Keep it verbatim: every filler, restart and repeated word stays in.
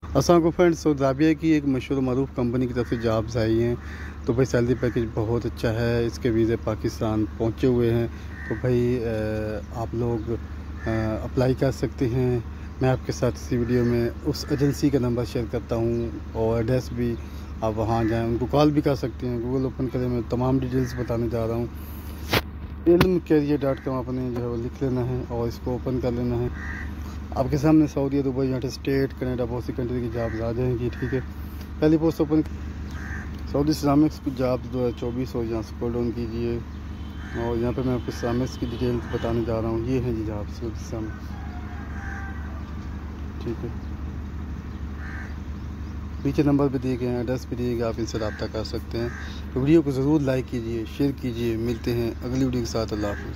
अस्सलाम वालेकुम friends. Saudi Arabia की एक मशहूर मरूफ कंपनी की तरफ से जॉब्स आई हैं। तो भाई सैलरी पैकेज बहुत अच्छा है। इसके वीज़े पाकिस्तान पहुंचे हुए हैं। तो भाई आप लोग अप्लाई कर सकते हैं। मैं आपके साथ इसी वीडियो में उस एजेंसी का नंबर शेयर करता हूं और एड्रेस भी। आप वहां जाएं, उनको कॉल भी कर सकते हैं। गूगल ओपन करें, मैं तमाम डिटेल्स बताने जा रहा हूँ। इल्म कैरियर डॉट कॉम आपने जो है वो लिख लेना है और इसको ओपन कर लेना है। आपके सामने Saudi, Dubai, United State, Canada, बहुत सी कंट्री की जॉब्स आ जाएंगी। ठीक है, पहली पोस्ट ओपन सऊदी इस्लामिक्स की जॉब्स दो हज़ार चौबीस हो, यहाँ स्क्रॉल डाउन कीजिए और यहाँ पे मैं आपको इस्लामिक्स की डिटेल्स बताने जा रहा हूँ। ये हैं जी जॉब्स सऊदी इस्लामिक्स। ठीक है, पीछे नंबर भी दिए गए हैं, एड्रेस भी दिए गए, आप इनसे रब्ता कर सकते हैं। तो वीडियो को ज़रूर लाइक कीजिए, शेयर कीजिए। मिलते हैं अगली वीडियो के साथ। अल्लाह हाफ़िज़।